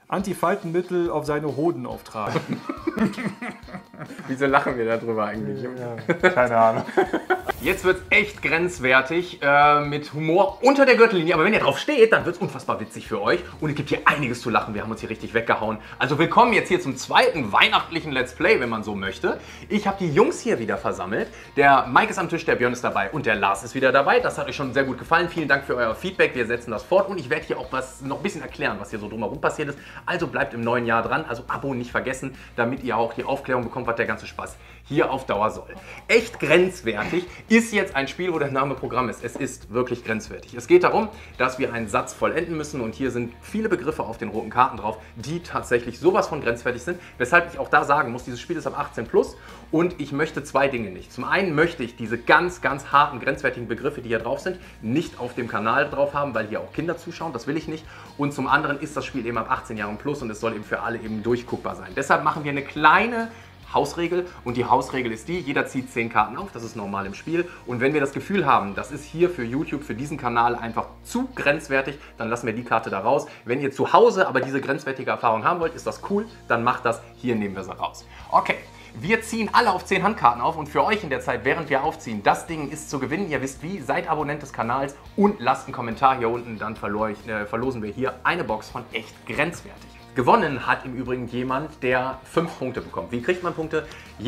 Antifaltenmittel auf seine Hoden auftragen. Wieso lachen wir darüber eigentlich? Ja, keine Ahnung. Jetzt wird es echt grenzwertig mit Humor unter der Gürtellinie. Aber wenn ihr drauf steht, dann wird es unfassbar witzig für euch. Und es gibt hier einiges zu lachen. Wir haben uns hier richtig weggehauen. Also willkommen jetzt hier zum zweiten weihnachtlichen Let's Play, wenn man so möchte. Ich habe die Jungs hier wieder versammelt. Der Mike ist am Tisch, der Björn ist dabei und der Lars ist wieder dabei. Das hat euch schon sehr gut gefallen. Vielen Dank für euer Feedback. Wir setzen das fort. Und ich werde hier auch noch ein bisschen erklären, was hier so drumherum passiert ist. Also bleibt im neuen Jahr dran. Also Abo nicht vergessen, damit ihr auch die Aufklärung bekommt, was der ganze Spaß hier auf Dauer soll. Echt grenzwertig ist jetzt ein Spiel, wo der Name Programm ist. Es ist wirklich grenzwertig. Es geht darum, dass wir einen Satz vollenden müssen und hier sind viele Begriffe auf den roten Karten drauf, die tatsächlich sowas von grenzwertig sind, weshalb ich auch da sagen muss, dieses Spiel ist ab 18 plus und ich möchte zwei Dinge nicht. Zum einen möchte ich diese ganz, ganz harten, grenzwertigen Begriffe, die hier drauf sind, nicht auf dem Kanal drauf haben, weil hier auch Kinder zuschauen, das will ich nicht. Und zum anderen ist das Spiel eben ab 18 Jahren plus und es soll eben für alle eben durchguckbar sein. Deshalb machen wir eine kleine Hausregel und die Hausregel ist die, jeder zieht 10 Karten auf, das ist normal im Spiel und wenn wir das Gefühl haben, das ist hier für YouTube, für diesen Kanal einfach zu grenzwertig, dann lassen wir die Karte da raus. Wenn ihr zu Hause aber diese grenzwertige Erfahrung haben wollt, ist das cool, dann macht das, hier nehmen wir sie raus. Okay. Wir ziehen alle auf 10 Handkarten auf und für euch in der Zeit, während wir aufziehen, das Ding ist zu gewinnen. Ihr wisst wie, seid Abonnent des Kanals und lasst einen Kommentar hier unten, dann verlosen wir hier eine Box von echt grenzwertig. Gewonnen hat im Übrigen jemand, der 5 Punkte bekommt. Wie kriegt man Punkte?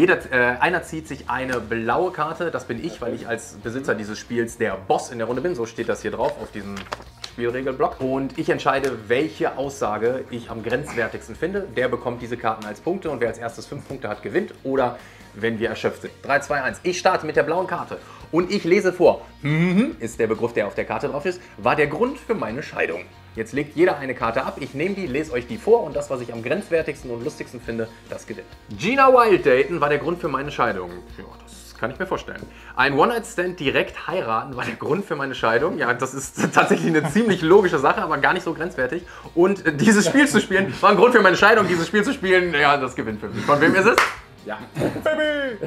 Einer zieht sich eine blaue Karte, das bin ich, weil ich als Besitzer dieses Spiels der Boss in der Runde bin. So steht das hier drauf auf diesem Spielregelblock. Und ich entscheide, welche Aussage ich am grenzwertigsten finde. Der bekommt diese Karten als Punkte und wer als erstes 5 Punkte hat, gewinnt. Oder wenn wir erschöpft sind. 3, 2, 1. Ich starte mit der blauen Karte und ich lese vor. Ist der Begriff, der auf der Karte drauf ist, war der Grund für meine Scheidung. Jetzt legt jeder eine Karte ab, ich nehme die, lese euch die vor und das, was ich am grenzwertigsten und lustigsten finde, das gewinnt. Gina Wild daten war der Grund für meine Scheidung. Ja, das kann ich mir vorstellen. Ein One-Night-Stand direkt heiraten war der Grund für meine Scheidung. Ja, das ist tatsächlich eine ziemlich logische Sache, aber gar nicht so grenzwertig. Und dieses Spiel zu spielen, war ein Grund für meine Scheidung. Dieses Spiel zu spielen, ja, das gewinnt für mich. Von wem ist es? Ja. Baby!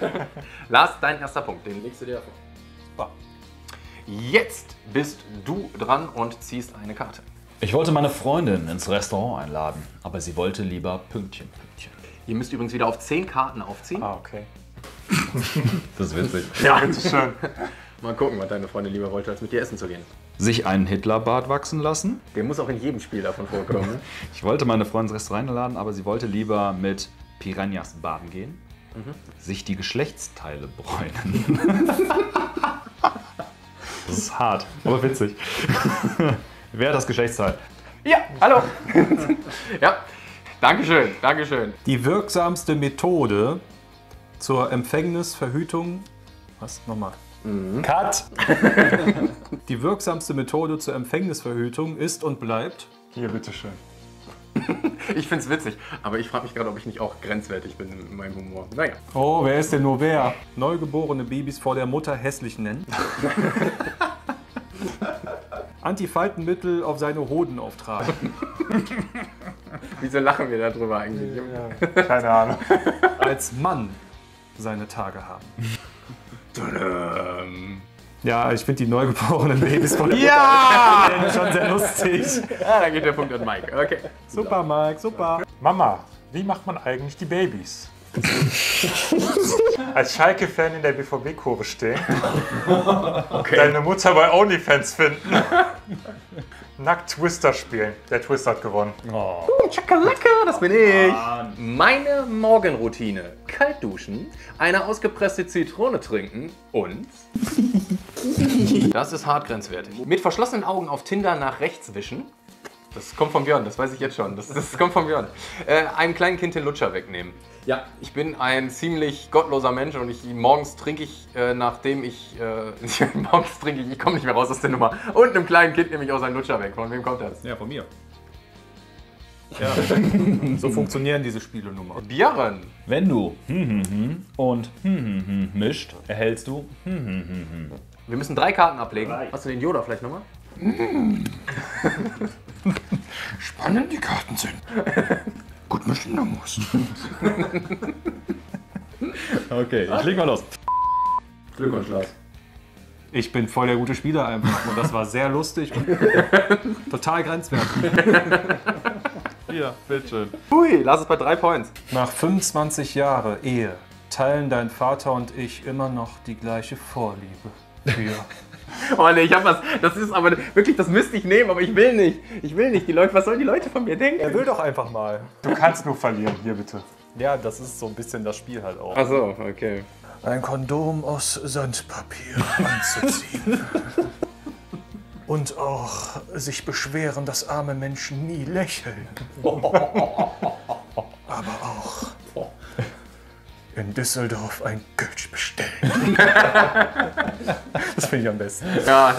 Lars, dein erster Punkt, den legst du dir vor. Jetzt bist du dran und ziehst eine Karte. Ich wollte meine Freundin ins Restaurant einladen, aber sie wollte lieber Pünktchen, Pünktchen. Ihr müsst übrigens wieder auf 10 Karten aufziehen. Ah, okay. Das ist witzig. Ja, das ist schön. Mal gucken, was deine Freundin lieber wollte, als mit dir essen zu gehen. Sich einen Hitlerbart wachsen lassen. Der muss auch in jedem Spiel davon vorkommen. Ne? Ich wollte meine Freundin ins Restaurant einladen, aber sie wollte lieber mit Piranhas baden gehen. Sich die Geschlechtsteile bräunen. Das ist hart, aber witzig. Wer hat das Geschlechtsteil? Ja, hallo. Ja, dankeschön, dankeschön. Die wirksamste Methode zur Empfängnisverhütung. Was? Nochmal. Cut! Die wirksamste Methode zur Empfängnisverhütung ist und bleibt. Hier, bitteschön. Ich find's witzig, aber ich frage mich gerade, ob ich nicht auch grenzwertig bin in meinem Humor. Naja. Oh, wer ist denn nur wer? Neugeborene Babys vor der Mutter hässlich nennen. Antifaltenmittel auf seine Hoden auftragen. Wieso lachen wir darüber eigentlich? Ja, keine Ahnung. Als Mann seine Tage haben. Ja, ich finde die neugeborenen Babys von der Mutter schon sehr lustig. Ja, da geht der Punkt an Mike. Okay. Super, Mike, super. Mama, wie macht man eigentlich die Babys? Als Schalke-Fan in der BVB-Kurve stehen. Okay. Deine Mutter bei OnlyFans finden. Nackt Twister spielen. Der Twister hat gewonnen. Tschakalaka, das bin ich. Meine Morgenroutine. Kalt duschen, eine ausgepresste Zitrone trinken und... Das ist hart grenzwertig. Mit verschlossenen Augen auf Tinder nach rechts wischen. Das kommt von Björn, das weiß ich jetzt schon. Das kommt von Björn. Einem kleinen Kind den Lutscher wegnehmen. Ja, ich bin ein ziemlich gottloser Mensch und morgens trinke ich, ich komme nicht mehr raus aus der Nummer. Und einem kleinen Kind nehme ich auch seinen Lutscher weg. Von wem kommt das? Ja, von mir. Ja. So funktionieren diese Spiele-Nummer. Björn! Wenn du und mischt, erhältst du Wir müssen 3 Karten ablegen. Hast du den Yoda vielleicht nochmal? Spannend die Karten sind. Gut mischen muss. Okay, ich leg mal los. Glückwunsch, Lars. Ich bin voll der gute Spieler einfach und das war sehr lustig und total grenzwertig. Hier, bitteschön. Hui, lass es bei 3 Points. Nach 25 Jahren Ehe teilen dein Vater und ich immer noch die gleiche Vorliebe für... Oh nee, ich hab was. Das ist aber wirklich, das müsste ich nehmen, aber ich will nicht. Ich will nicht. Die Leute, was sollen die Leute von mir denken? Er will doch einfach mal. Du kannst nur verlieren, hier bitte. Ja, das ist so ein bisschen das Spiel halt auch. Ach so, okay. Ein Kondom aus Sandpapier anzuziehen. Und auch sich beschweren, dass arme Menschen nie lächeln. Aber auch in Düsseldorf ein Kölsch bestellen. Das finde ich am besten. Ja,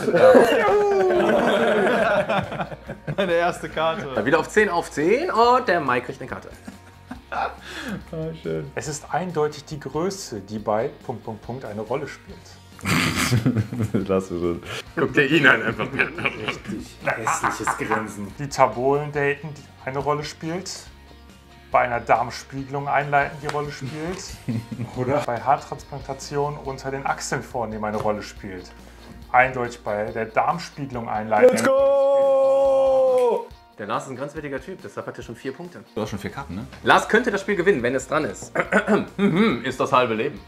Meine erste Karte. wieder auf 10 auf 10 und der Mike kriegt eine Karte. Schön. Es ist eindeutig die Größe, die bei ... eine Rolle spielt. Lass es. Guck dir ihn an, einfach. Hässliches Grinsen. Die Tabolen-Daten, die eine Rolle spielt. Bei einer Darmspiegelung einleiten die Rolle spielt. Oder bei Haartransplantation unter den Achseln vornehmen eine Rolle spielt. Eindeutig bei der Darmspiegelung einleiten. Let's go! Der Lars ist ein grenzwertiger Typ, deshalb hat er schon 4 Punkte. Du hast schon 4 Karten, ne? Lars könnte das Spiel gewinnen, wenn es dran ist. Ist das halbe Leben.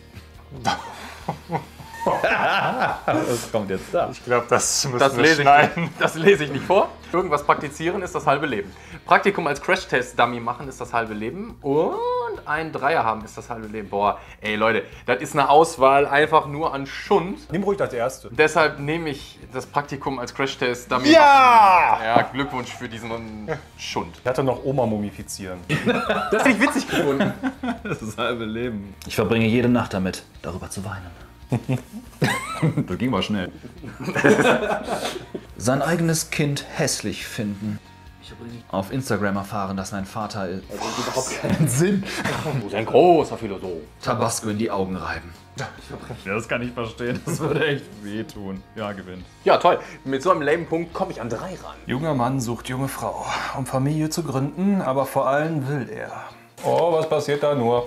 Was kommt jetzt da? Ich glaube, das müssen Das wir lese, schneiden. das lese ich nicht vor. Irgendwas praktizieren ist das halbe Leben. Praktikum als Crash-Test-Dummy machen ist das halbe Leben. Und einen Dreier haben ist das halbe Leben. Boah, ey Leute, das ist eine Auswahl einfach nur an Schund. Nimm ruhig das erste. Deshalb nehme ich das Praktikum als Crash-Test-Dummy. Ja! Ja, Glückwunsch für diesen Schund. Ich hatte noch Oma mumifizieren. Das hätte ich witzig gefunden. Das ist das halbe Leben. Ich verbringe jede Nacht damit, darüber zu weinen. Das ging mal schnell. Sein eigenes Kind hässlich finden. Auf Instagram erfahren, dass mein Vater Überhaupt keinen Sinn. Du bist ein großer Philosoph. Tabasco in die Augen reiben. Ja, das kann ich verstehen. Das würde echt wehtun. Ja, gewinnt. Ja, toll. Mit so einem lame Punkt komme ich an 3 ran. Junger Mann sucht junge Frau, um Familie zu gründen, aber vor allem will er. Oh, was passiert da nur?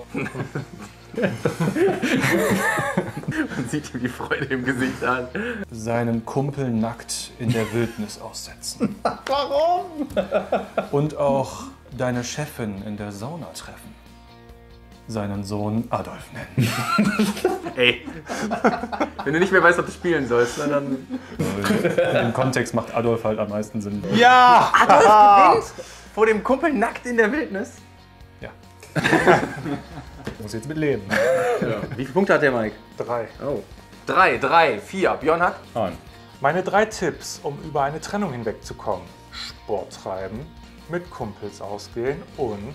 Man sieht ihm die Freude im Gesicht an. Seinen Kumpel nackt in der Wildnis aussetzen. Warum? Und auch deine Chefin in der Sauna treffen. Seinen Sohn Adolf nennen. Ey, wenn du nicht mehr weißt, ob du spielen sollst, na dann... Im Kontext macht Adolf halt am meisten Sinn. Ja! Adolf gewinnt vor dem Kumpel nackt in der Wildnis. Ja. Muss jetzt mit leben. Ja. Wie viele Punkte hat der Mike? 3. Oh. 3, 4. Björn hat? Meine 3 Tipps, um über eine Trennung hinwegzukommen. Sport treiben, mit Kumpels ausgehen und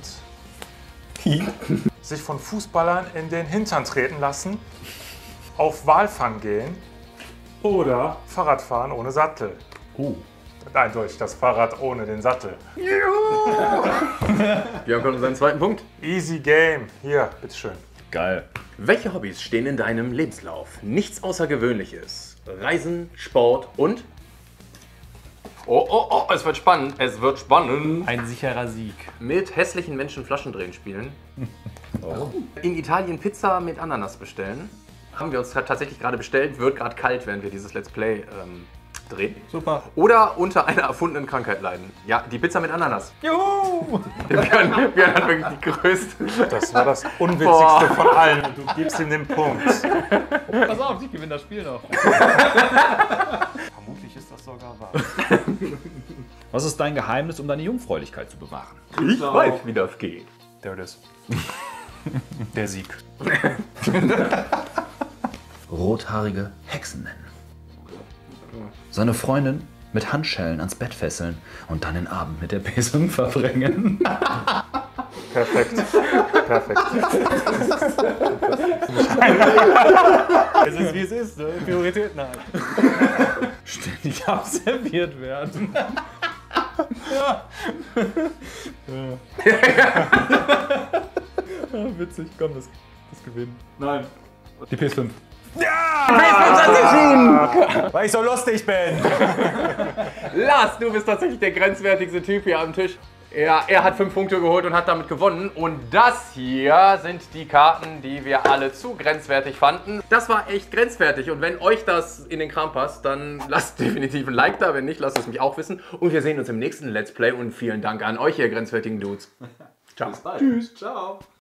sich von Fußballern in den Hintern treten lassen, auf Walfang gehen oder Fahrradfahren ohne Sattel. Eindeutig das Fahrrad ohne den Sattel. Björn kommt um seinen 2. Punkt. Easy Game. Hier, bitteschön. Geil. Welche Hobbys stehen in deinem Lebenslauf? Nichts Außergewöhnliches. Reisen, Sport und... Oh, es wird spannend. Es wird spannend. Ein sicherer Sieg. Mit hässlichen Menschen Flaschen drehen spielen. In Italien Pizza mit Ananas bestellen. Haben wir uns tatsächlich gerade bestellt. Wird gerade kalt, während wir dieses Let's Play drehen. Super. Oder unter einer erfundenen Krankheit leiden. Ja, die Pizza mit Ananas. Juhu! Björn hat wirklich die größte. Das war das Unwitzigste von allen. Und du gibst ihm den Punkt. Pass auf, ich gewinne das Spiel noch. Vermutlich ist das sogar wahr. Was ist dein Geheimnis, um deine Jungfräulichkeit zu bewahren? Ich weiß, wie das geht. There it is. Der Sieg. Rothaarige Hexen nennen. Seine Freundin mit Handschellen ans Bett fesseln und dann den Abend mit der Person verbringen. Perfekt. Perfekt. Es ist wie es ist, ne? Prioritäten halt. Ständig abserviert werden. Ja, witzig, komm, das gewinnen. Nein. Die PS5. Weil ich so lustig bin. Lars, du bist tatsächlich der grenzwertigste Typ hier am Tisch. Ja, er hat 5 Punkte geholt und hat damit gewonnen. Und das hier sind die Karten, die wir alle zu grenzwertig fanden. Das war echt grenzwertig. Und wenn euch das in den Kram passt, dann lasst definitiv ein Like da. Wenn nicht, lasst es mich auch wissen. Und wir sehen uns im nächsten Let's Play. Und vielen Dank an euch, ihr grenzwertigen Dudes. Ciao. Bis bald. Tschüss. Ciao.